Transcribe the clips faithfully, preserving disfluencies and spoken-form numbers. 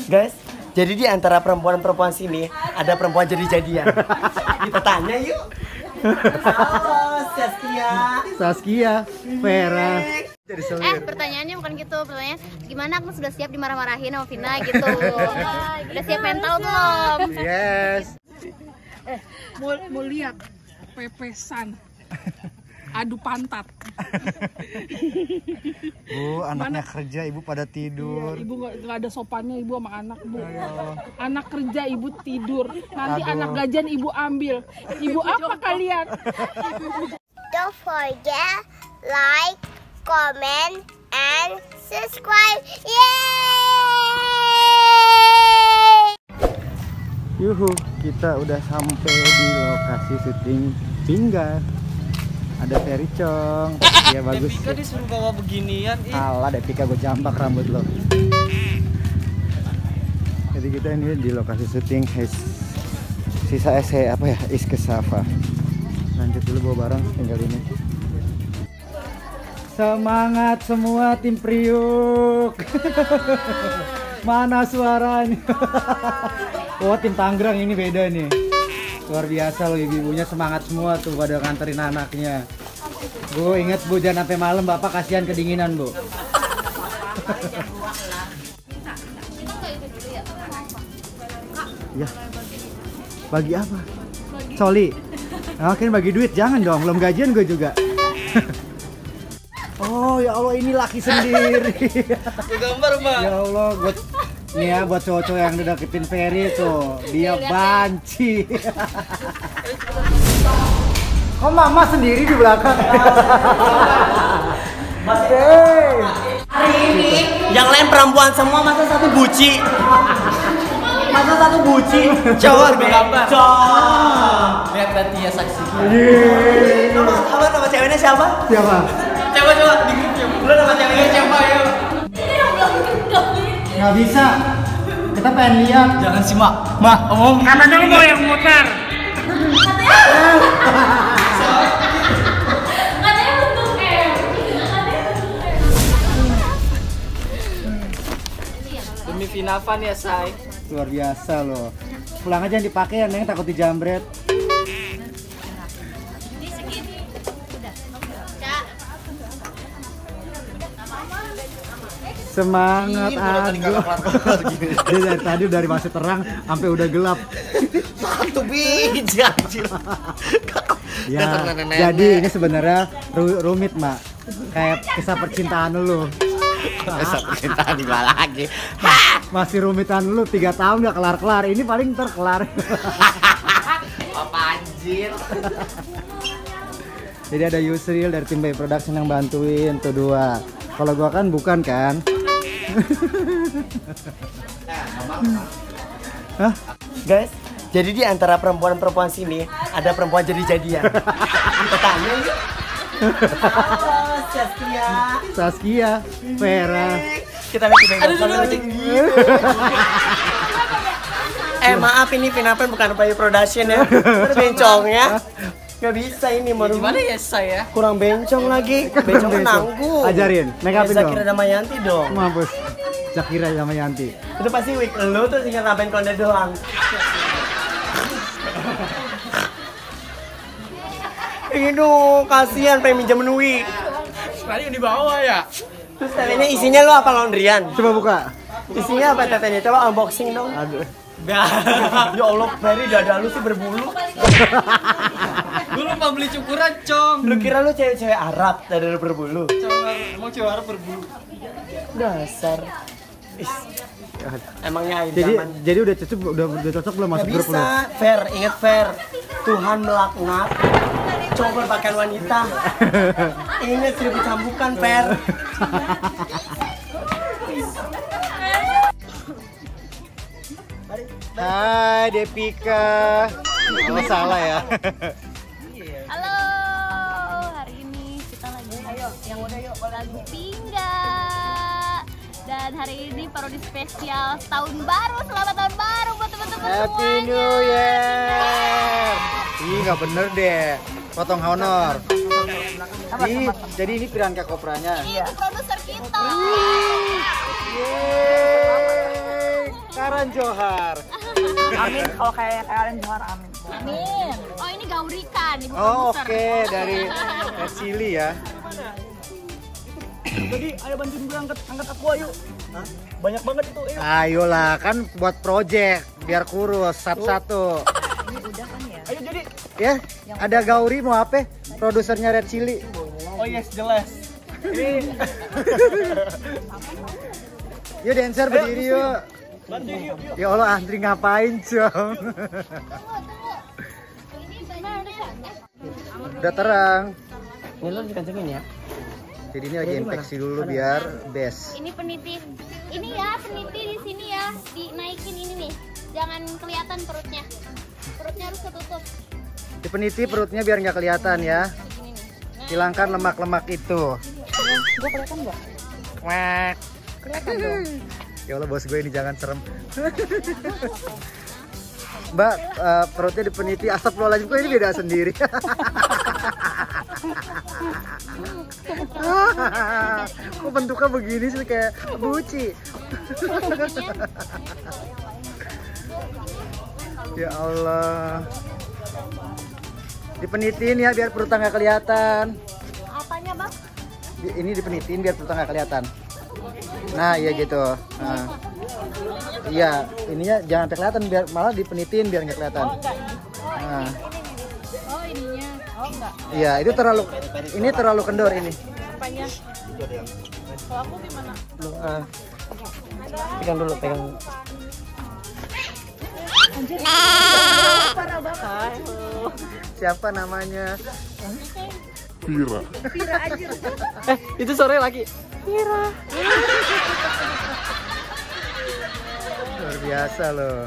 Guys, jadi di antara perempuan-perempuan sini ada perempuan jadi-jadian. Kita tanya yuk. Halo, Saskia. Saskia, Vera. Eh, pertanyaannya bukan gitu. Pertanyaannya, gimana aku sudah siap dimarah-marahin sama Vina gitu? Udah siap mental belum? Yes. Eh, mau, mau lihat pepesan adu pantat. Bu, anaknya Mana? kerja, ibu pada tidur. Iya, ibu nggak ada sopannya ibu sama anak bu. Anak kerja ibu tidur. Nanti Aduh. anak gajian ibu ambil. Ibu apa kalian? Don't forget like, comment, and subscribe. Yeay! Yuhu, kita udah sampai di lokasi syuting Pingga. Ada Ferry Chong. Ya bagus. Depika disuruh bawa beginian. Ih. Alah, Depika gue jambak rambut lo. Jadi kita ini di lokasi syuting His sisa S E apa ya? Iskesava. Lanjut dulu bawa barang tinggal ini. Semangat semua tim Priuk. Mana suaranya? Oh, tim Tangerang ini beda nih. Luar biasa loh, ibu-ibunya semangat semua tuh pada nganterin anaknya. Bu, inget Bu, jangan sampai malam, Bapak kasihan kedinginan, Bu. Ya. Bagi apa? Soli. Oke, bagi duit jangan dong, belum gajian gue juga. Oh, ya Allah, ini laki sendiri. Gambar, Mbak. Ya Allah, buat nih ya buat cowok-cowok yang udah deketin Ferry tuh, dia banci. Kok mama sendiri di belakang? Mas, hey. Hari ini yang lain perempuan semua, masa satu buci. Masa satu buci. Coba gambar. Lihat berarti ya saksi. Nama apa nama ceweknya siapa? Siapa? Coba coba di grup coba. Lu nama ceweknya siapa ya? Nggak bisa. Kita pengen lihat. Jangan sih, Mak. Mak, omong. Katanya lu mau yang muter. Katanya bentuk M. Demi Vinavan ya, Say. Luar biasa loh. Pulang aja yang dipakai ya, Neng, takut dijambret. Semangat aku. Dia dari tadi dari masih terang sampai udah gelap. Satu biji anjir. Ya, jadi ini sebenarnya ru rumit, Mak. Kayak kisah percintaan lu. Kisah percintaan di mana lagi? Masih rumitan lu tiga tahun nggak kelar-kelar. Ini paling ntar kelar. Apa anjir? Jadi ada Yusril dari tim Bay Production yang bantuin tuh dua. Kalau gua kan bukan kan. Hah? Guys, jadi di antara perempuan-perempuan sini ada perempuan jadi-jadian. Kita tanya yuk. Halo, Saskia. Saskia, Vera. Kita lihat di background. Eh maaf, ini Vinavan bukan Bay Production ya. Bencongnya nggak bisa ini mau gimana ya saya? Kurang bencong lagi. Bencong nanggung. Ajarin, make upin dong. Zakira Damayanti dong. Mampus. Zakira Damayanti. Itu pasti wig lu tuh tinggal nambahin konde doang. Ini dong, kasihan pengen minjem wig. Tadi di bawah ya. Terus tetenya isinya lu apa laundryan? Coba buka. Isinya apa tetenya? Coba unboxing dong. Aduh. Ya Allah, Ferry dada lu sih berbulu. Gue lupa beli cukuran, Cong. Lu kira lu cewek-cewek Arab dada lu berbulu? Emang cewek Arab berbulu. Dasar. Is. Emangnya Jadi zaman. jadi udah cocok udah udah cocok belum Gak masuk grup lu? bisa, Fer, inget Fer. Tuhan melaknat cowok berpakaian wanita. Ingat seribu cambukan, Fer. Hai Depika. Oh, salah ya. Halo, hari ini kita lagi ayo yang udah yuk lagi Pingga. Dan hari ini parodi spesial tahun baru, selamat tahun baru buat teman-teman semuanya. Happy New Year. Ih, nggak bener deh. Potong honor. Ih, jadi ini Piranka Kopranya. Ini produser kita. Yeay. Karan Johar. Amin, kalau kayak Karen Johar, amin. Amin. Oh ini Gauri kan, ibu Oh oke, produser. dari Red Chili ya. Jadi ayo bantuin gue angkat angkat aku ayo. Hah? Banyak banget itu. Ayo. Ayolah, kan buat project biar kurus satu-satu. Ayo jadi. Ya, ada Gauri mau apa? Produsernya Red Chili. Oh yes, jelas. Ini Yuk dancer berdiri yuk. bantuin yuk, yuk. Ya Allah, antri ngapain, Cong? Udah terang. Ini lo dikencengin ya. Jadi ini lagi infeksi dulu biar best. Ini peniti, ini ya peniti di sini ya, dinaikin ini nih, jangan kelihatan perutnya, perutnya harus ketutup. Di peniti perutnya biar nggak kelihatan ya. Ini nih. Nah, Hilangkan lemak-lemak itu. Gue kelihatan nggak? Kwek. Kelihatan dong. Ya Allah bos gue ini jangan serem. Mbak, eh, perutnya di peniti, astagfirullahaladzim, kok ini beda sendiri. Kok bentuknya begini sih kayak buci. Ya Allah. Dipenitin ya biar perutnya nggak kelihatan. apanya bang? Di- Ini dipenitin biar perutnya nggak kelihatan. Nah, iya gitu. Nah. Iya, ininya jangan sampai kelihatan biar malah dipenitin biar nggak kelihatan. Nah. Oh ininya, oh enggak. Iya, itu terlalu ini terlalu kendor ini. Apanya? Kalau aku gimana? Lu, ah. Pegang dulu, pegang. Parah banget. Siapa namanya? Eh, itu sore lagi. Luar biasa loh.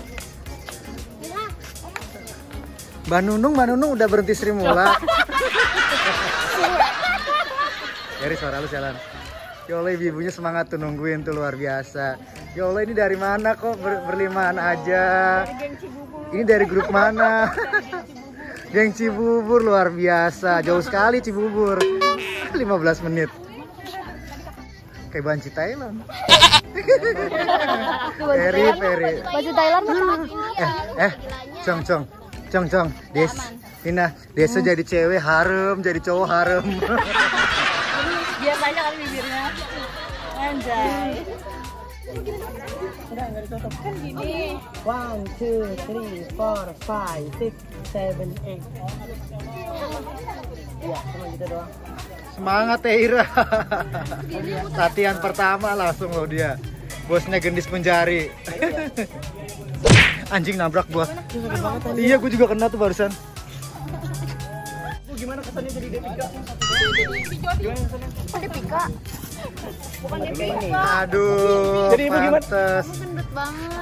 Mbak Nunung, Mbak Nunung udah berhenti Sri Mula. Dari suara lu jalan. Ya Allah, ibu-ibunya semangat tuh nungguin tuh luar biasa. Ya Allah, ini dari mana kok ber berlimaan aja? Ini dari grup mana? Geng Cibubur luar biasa. Jauh sekali Cibubur. lima belas menit. Kayak banci Thailand. Peri, Peri. Baju Thailand mah sama ini Eh, ya. eh, Cong, Cong, Cong, Cong, Des, Nina, Desa jadi cewek harem, jadi cowok harem. Biasanya kali bibirnya. Anjay. Kan gini. One, two, three, four, five, six, seven, eight. Iya, cuma gitu doang. Semangat Teira. Latihan pertama langsung loh dia. Bosnya gendis penjari. Anjing nabrak gua. Iya, gua juga kena tuh barusan. Lu gimana kesannya jadi Devika? Ada pika. Bukan Devika. Aduh, Jadi ibu gimana? pantes. Gendut banget.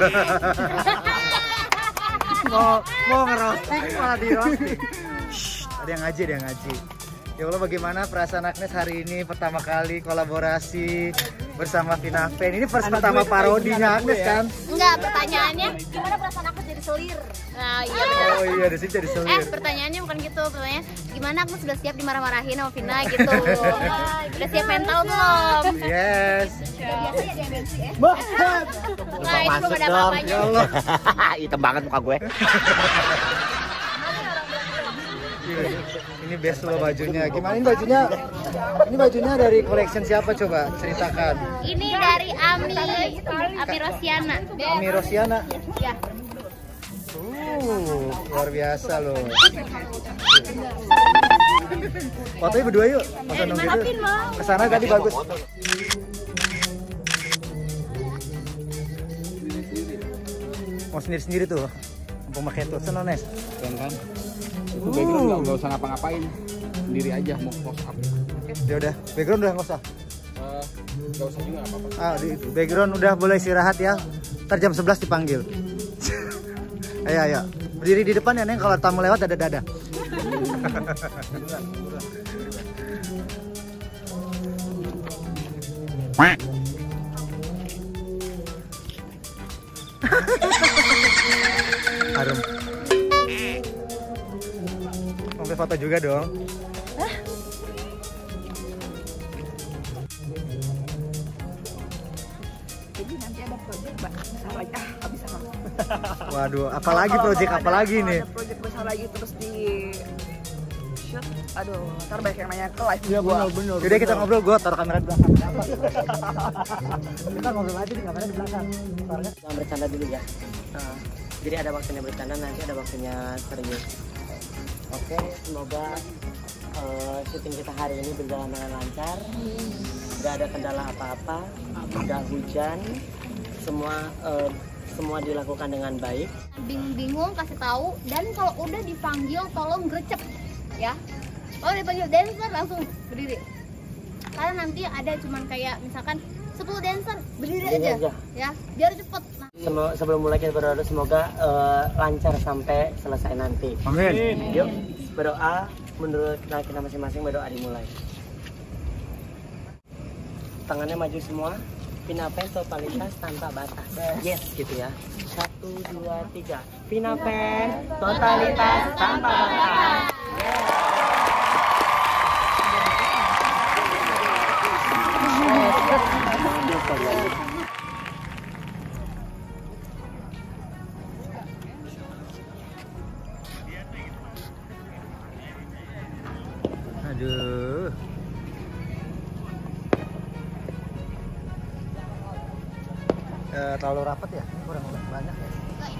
Mau mau ngerosting malah di roasting. Ada yang ngaji, ada yang ngaji. Ya Allah, bagaimana perasaan Agnes hari ini pertama kali kolaborasi bersama Vina Pen. Ini first pertama parodinya Agnes kan? Enggak, pertanyaannya gimana perasaan aku jadi selir? Nah, iya benar. Oh iya, di sini jadi Eh, selir. pertanyaannya bukan gitu, pertanyaannya gimana aku sudah siap dimarah-marahin sama Vina gitu. Udah siap mental belum? Yes. Biasa ya dia bensin ya. Banget. Nah, ini belum ada apa-apanya. Ya Allah. Hitam banget muka gue. Ini best loh bajunya. Gimana ini bajunya? Ini bajunya dari collection siapa coba ceritakan? Ini dari Ami, Ami Rosiana. Ami Rosiana. Ya. Uh, luar biasa loh. Fotonya berdua yuk. Foto nunggu itu. Dimanapin, Bang. Kesana tadi bagus. Mau sendiri-sendiri tuh. Mumpung pakai tuh, seneng Nes. Keren kan? Itu background nggak nggak usah ngapa-ngapain, sendiri aja mau close up. Ya udah, background udah nggak usah. Eh, nggak usah juga nggak apa-apa. Ah, di background udah boleh istirahat ya. Ntar jam sebelas dipanggil. Ayo, ayo. Berdiri di depan ya, Neng. Kalau tamu lewat dada-dada. Harum. Sampai foto juga dong. Jadi nanti ada project, Mbak. besar lagi. Ah, nggak bisa Mas. Waduh, apalagi project Kalau apalagi ada- nih? Ada project besar lagi terus di shoot. Aduh, ntar banyak yang nanya ke live Iya gua. benar benar. Jadi kita ngobrol, gue taruh kamera di belakang. Kita ngobrol aja di kamera di belakang. Jangan bercanda dulu ya. Nah, jadi ada waktunya bercanda, nanti ada waktunya serius. Oke, semoga uh, syuting kita hari ini berjalan dengan lancar. Gak ada kendala apa-apa, gak hujan, semua uh, semua dilakukan dengan baik. Bingung-bingung kasih tahu, dan kalau udah dipanggil tolong gercep ya. Kalau dipanggil dancer langsung berdiri. Karena nanti ada cuman kayak misalkan sepuluh dancer berdiri Berdiri aja, aja. ya, biar cepet. Nah, Semo- sebelum mulai kita berdoa, semoga uh, lancar sampai selesai nanti. Amin. Yuk berdoa menurut kita masing-masing, berdoa dimulai. Tangannya maju semua. Pinapen totalitas tanpa batas. Yes gitu ya. Satu dua tiga. Pinapen totalitas tanpa batas. Aduh. Eh, terlalu rapat ya? Kurang banyak ya?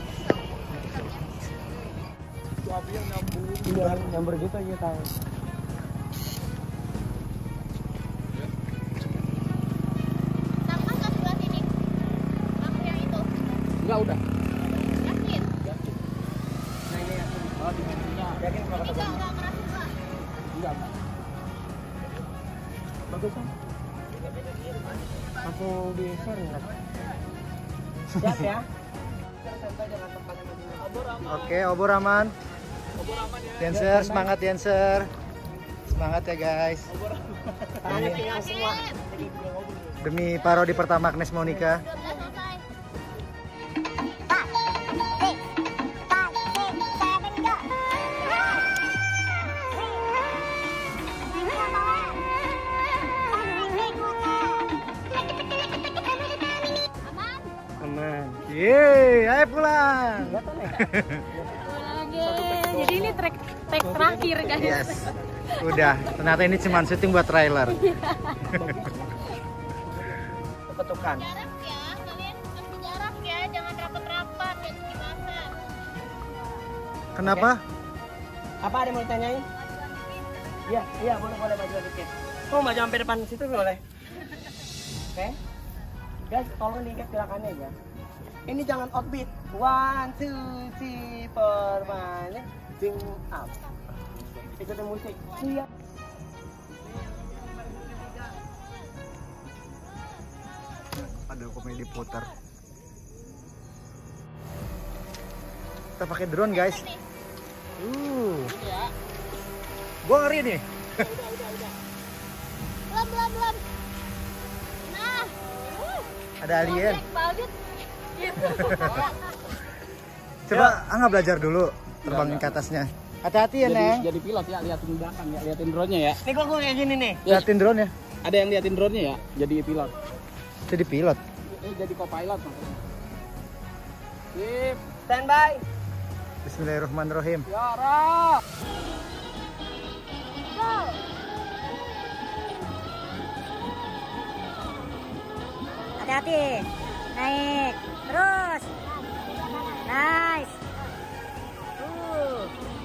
Iya, nyamber gitu aja tahu. sama nggak sebelah sini? Lampu yang itu, Enggak udah. yakin? Nah ini ya. Oh, di sininya. Yakin kalau Ini kata nggak nggak keras juga. Enggak, enggak. bagus kan? Aku di share nggak? Siap ya. Oke, obor aman. Dancer, semangat dancer. Semangat ya guys. Tangannya pinggang semua. Demi parodi pertama Agnes Monica. Udah selesai. Aman. Aman. Yeay, ayo pulang. Lagi. Jadi ini track track terakhir guys. Yes. Udah, ternyata ini cuma syuting buat trailer. Ketukan. Jarak ya, kalian kasih jarak ya, jangan rapat-rapat ya gimana? Kenapa? Apa ada yang mau ditanyain? Iya, iya boleh boleh maju dikit. Oh maju sampai depan situ boleh. Oke. Guys, tolong diikat gerakannya ya. Ini jangan outbeat. One, two, three, four, five. Sing up. Ikutin musik. Iya. Ada komedi putar. Kita pakai drone guys. Uh. Gua ngeri nih. Belum belum belum. Nah, Ada alien. komplek banget. Gitu. Coba Angga belajar dulu terbangin ke atasnya. Hati-hati ya, Jadi, Neng. jadi pilot ya, liatin belakang ya, liatin drone-nya ya. Nih gua gua kayak gini nih. Liatin drone ya. Ada yang liatin drone-nya ya, jadi pilot. Jadi pilot. Eh, jadi co-pilot maksudnya. Sip, Standby. Bismillahirrahmanirrahim. Yara. Hati-hati. Naik. Terus. Nice. Uh.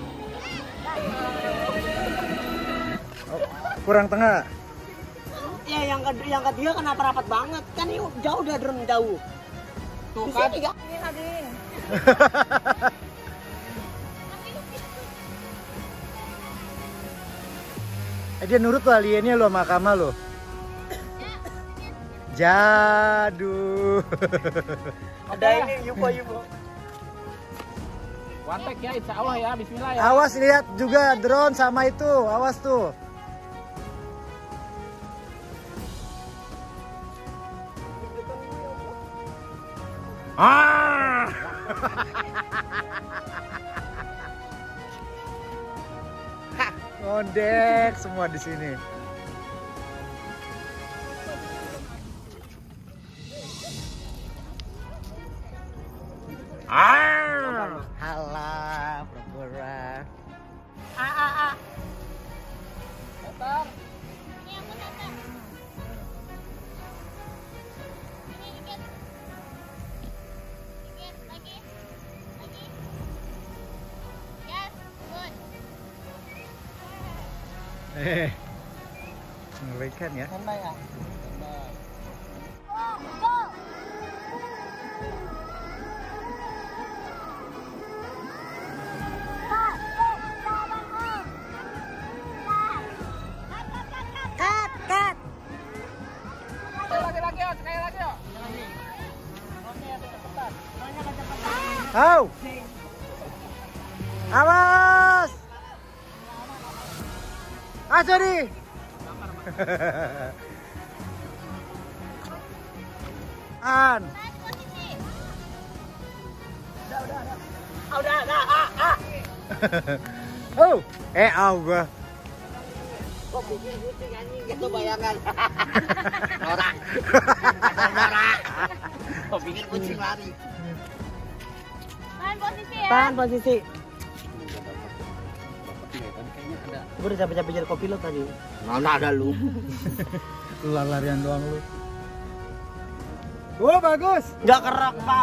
Oh, kurang tengah. Ya yang kedua yang ketiga kenapa rapat banget? Kan ini jauh udah drone jauh. Tuh kan. Tiga. Eh, dia nurut tuh aliennya lo sama Kama lo. Jadu. Ada ini yupo yupo. One take ya, insya Allah ya, bismillah ya. Awas lihat juga drone sama itu. Awas tuh. Ah! Ngondek semua di sini. Halah, pura-pura. A A A. Datar. Ini aku datar. Ini dikit. Dikit lagi. Lagi. Yes, good. Eh, mengerikan ya. Sampai ya. Go, go. Cut, cut. Lagi-lagi yuk, sekali lagi yuk. Au. Awas. Ah, sorry. An. Udah, udah, ah, ah. Oh, eh au gua. Kok bikin kucing anjing gitu bayangan. Norak. Norak. Kok bikin kucing lari. Tahan posisi ya. Tahan posisi. Gue udah capek-capek jadi kopilot tadi. Mana ada lu? Lu larian doang lu. Oh, bagus. Nggak kerak, Pam.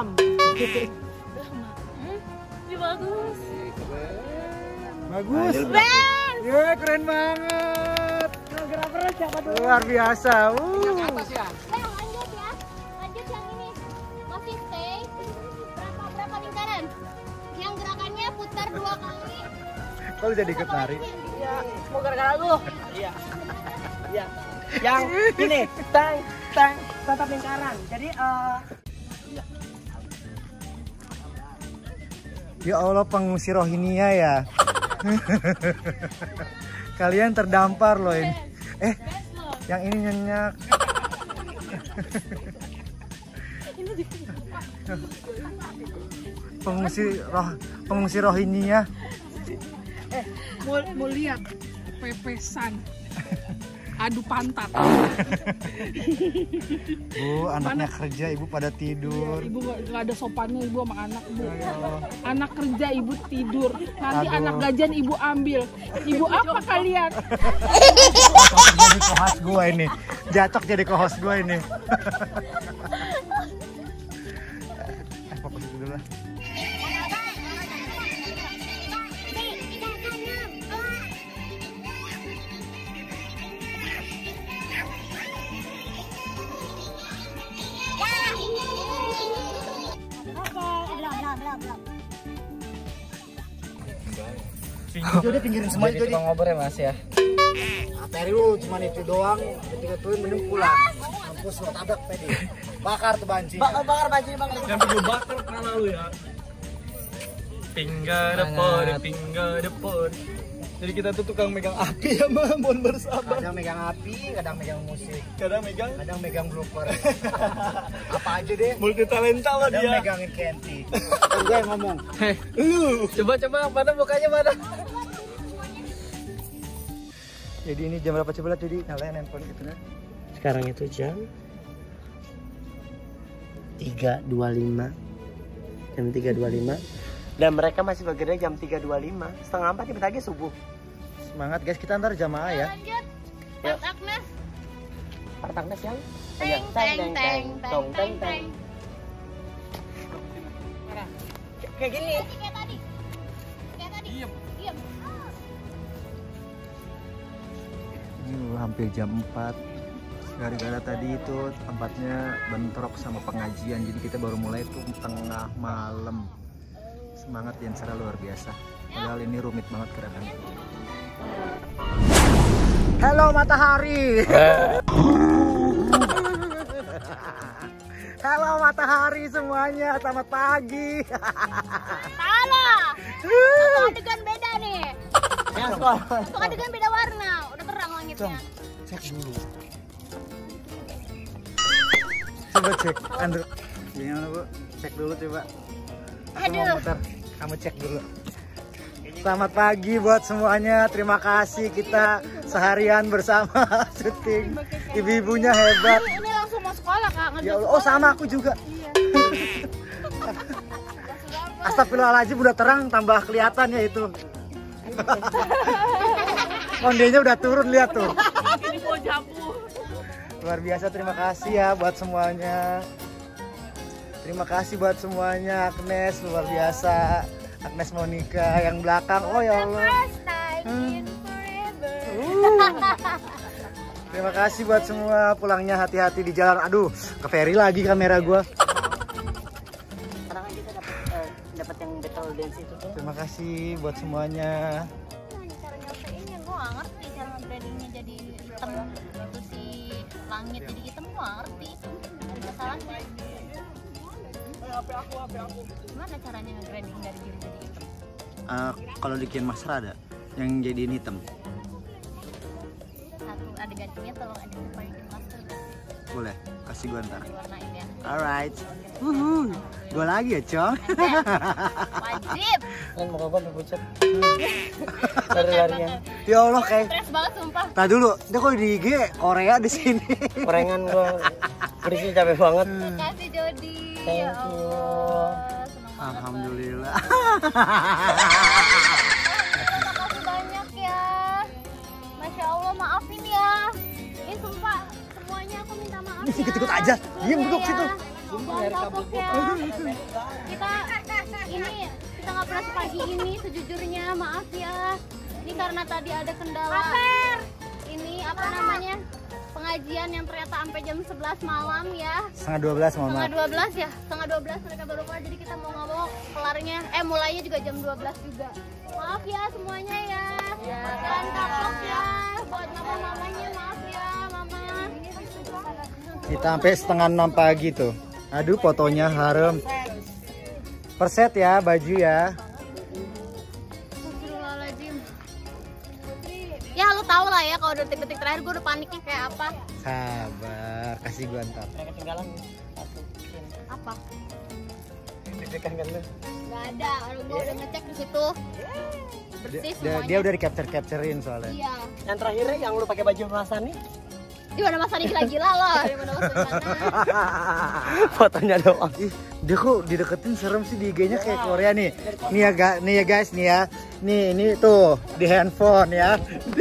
Ini bagus. Bagus. Best. Ya, keren banget. Gerak-gerak siapa dulu? Luar biasa. Uh. Atas ya. Eh, lanjut ya. Lanjut yang ini. Masih stay. Berapa berapa lingkaran? Yang gerakannya putar dua kali. Kok jadi ikut nari? Iya, mau gara-gara lu. Iya. Iya. Yang ini, tang, tang, tetap lingkaran. Jadi eh Ya Allah, pengungsi Rohingya ya. Kalian terdampar loh ini. Eh, yang ini nyenyak. Pengungsi roh, pengungsi Rohingya. Eh, mau, mau lihat pepesan. Adu pantat. Bu, anaknya kerja, ibu pada tidur. Ibu gak, gak ada sopannya ibu sama anak bu. Anak kerja ibu tidur. Nanti Aduh. anak gajian ibu ambil. Ibu apa kalian? Jatuh jadi co-host gue ini. Jatuh jadi co-host gue ini. Eh, fokus dulu lah. Itu udah pinggirin semua itu. kita ngobrol ya Mas ya. Materi lu cuma itu doang, ketika tuin mending pulang. Mampus lo tabrak pede. Bakar tuh banci. Bakar bakar baju bang. Yang perlu bakar karena lu ya. Pingga depor, pingga depor. Jadi kita tuh tukang megang api ya mah, mohon bersabar. Kadang megang api, kadang megang musik, Kadang megang kadang megang blooper. Apa aja deh. multi talenta lah Kadang dia. megangin Kenti. Kan gue yang ngomong. Heh, lu coba coba mana mukanya mana? Jadi ini jam berapa coba jadi nyalain handphone gitu kan? Sekarang itu jam tiga dua puluh lima. Jam tiga dua puluh lima. Dan mereka masih bekerja jam tiga dua puluh lima. Setengah empat kita lagi subuh. Semangat guys, kita ntar jamaah ya. Lanjut. Ya. Part Agnes. Part Agnes yang Teng teng teng teng teng teng. kayak gini. Kayak tadi. Kayak tadi. Diam. Diam. Ini hampir jam empat. Gara-gara tadi itu tempatnya bentrok sama pengajian. Jadi kita baru mulai tuh tengah malam. Semangat dan secara luar biasa. Padahal ini rumit banget gerakan. Halo matahari. Halo matahari semuanya, selamat pagi. Salah. Satu adegan beda nih. Yang sekolah. Satu adegan beda warna. Udah terang langitnya. Cek dulu. Coba cek, Andrew. Gimana bu? Cek dulu coba. Aku mau Aduh. muter. Kamu cek dulu. Selamat pagi buat semuanya. Terima kasih kita seharian bersama syuting. Ibu-ibunya hebat. Ini, ini langsung mau sekolah kak. Ya Allah. Oh sama aku juga. Astagfirullahaladzim, udah terang tambah kelihatan ya itu. Kondenya udah turun, lihat tuh. Ini mau jambu. Luar biasa, terima kasih ya buat semuanya. Terima kasih buat semuanya, Agnes luar biasa. Agnes Monica yang belakang, oh ya Allah. Hmm. Terima kasih buat semua, pulangnya hati-hati di jalan. Aduh, ke ferry lagi kamera gua. Sekarang kan kita dapat uh, dapat yang battle dance itu tuh. Terima kasih buat semuanya. Cara nyelesainnya gue gak ngerti, cara nge-brandingnya jadi hitam itu si langit jadi hitam gue gak ngerti. Ada masalahnya. Gimana caranya nge-branding dari biru jadi hitam? Uh, kalau di Kian Master ada yang jadiin hitam. Satu ada gantinya, tolong ada pakai master. Boleh, kasih gua ntar. Diwarnain ya. Alright. Wuhu. Dua lagi ya, Cong. Wajib. Kan muka gua pucat. Lari-larian. Ya Allah, kayak Stres banget sumpah. tadi dulu, dia kok di I G Korea di sini. Korengan gua. Berisnya capek banget. Terima kasih Jody. Thank Ya you. Allah, senang banget. Alhamdulillah. Makasih banyak ya. Masya Allah, maafin ya. Ini sumpah semuanya aku minta maaf ya. Ikut-ikut aja. Diam duduk situ. Jangan kapok ya. Kita ini kita nggak pernah sepagi ini sejujurnya, maaf ya. Ini karena tadi ada kendala. Ini apa namanya? Pengajian yang ternyata sampai jam sebelas malam ya. Setengah dua belas, Mama. Setengah dua belas ya. Setengah dua belas mereka baru kelar, jadi kita mau nggak mau kelarnya eh mulainya juga jam dua belas juga. Maaf ya semuanya ya. Jangan kapok ya. Buat mama-mamanya maaf ya, Mama. Kita sampai setengah enam pagi tuh. Aduh, fotonya harem. Per set ya, baju ya. Astagfirullahaladzim. Ya lu tau lah ya kalau detik-detik terakhir gue udah paniknya kayak apa. Sabar, kasih gua ntar. Kayak ketinggalan satu. Apa? Deg-degan kan lu. Gak ada, orang gue udah ngecek di situ. Bersih Dia, semuanya. dia udah di capture capturein soalnya. Iya. Yang terakhir yang lu pakai baju Hasan nih. Di mana Mas Ani gila-gila loh, di mana Mas Ani. Fotonya doang. Ih, dia kok dideketin serem sih di I G-nya kayak Korea nih. Nih ya, ga, nih ya guys, nih ya. Nih, ini tuh di handphone ya.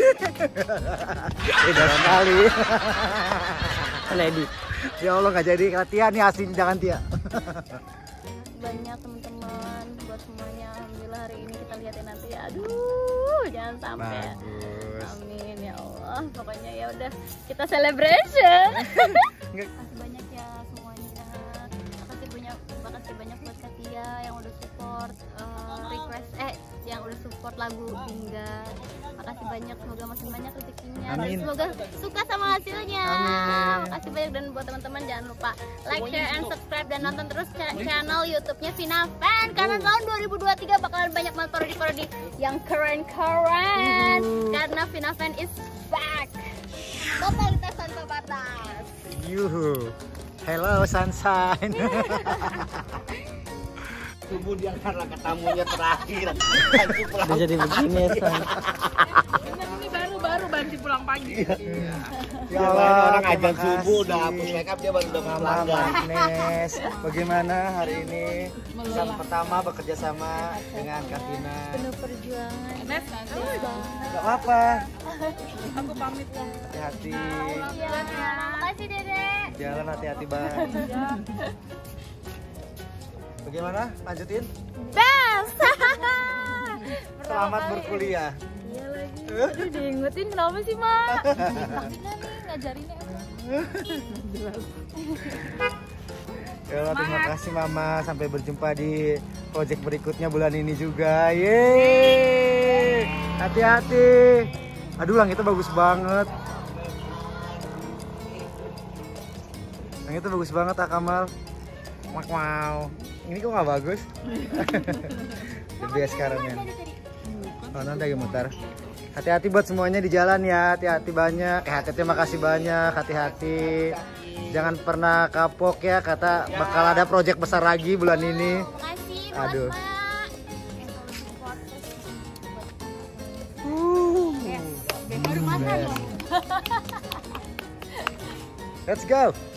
Udah sekali. Kan edit. Ya Allah, nggak jadi latihan nih asli, jangan Tia. Banyak teman-teman buat semuanya. Alhamdulillah hari ini kita lihatin nanti ya. Aduh, jangan sampai. Bagus. Amin ya Allah. Pokoknya ya udah kita celebration. Makasih banyak ya semuanya. Makasih banyak, makasih banyak buat Katia yang udah support uh, request eh yang udah support lagu Bingga. Makasih banyak, semoga makin banyak rezekinya. Dan Amin. semoga suka sama hasilnya. Amin. Makasih banyak, dan buat teman-teman jangan lupa like, share, and subscribe, dan nonton terus cha- channel YouTube-nya Vina Fan karena tahun dua ribu dua puluh tiga bakalan banyak banget parodi-parodi yang keren-keren. Karena Vina Fan is back. Totalitas tanpa batas. Yuhu. Hello sunshine. Tubuh dia karena ketamunya terakhir. Udah jadi begini San. Ini baru-baru banci pulang pagi. Ya Allah, Orang ajan terima subuh udah kasih. hapus make up dia baru udah Mama pelanggan. Agnes, bagaimana hari ini? Yang pertama bekerja sama dengan Kak Vina. Penuh perjuangan. Nes, Gak apa-apa, aku pamit ya. hati-hati. Iya, makasih Dede. Jalan hati-hati banget. Bagaimana? Lanjutin? Best. Selamat berkuliah. Iya lagi. Aduh, diingetin kenapa sih, Mak? Takutnya nih ngajarinnya. Ya Allah, terima kasih Mama. Sampai berjumpa di project berikutnya bulan ini juga. Yeay. Hati-hati. Aduh, langitnya bagus banget. Langitnya bagus banget, ah Kamal. Wow. Ini kok nggak bagus? Lebih sekarang ya. Oh, nanti lagi mutar. Hati-hati buat semuanya di jalan ya. Hati-hati banyak. Eh, hati-hati, makasih banyak. Hati-hati. Jangan pernah kapok ya. Kata bakal ada project besar lagi bulan ini. Makasih buat Aduh. Mak. Let's go.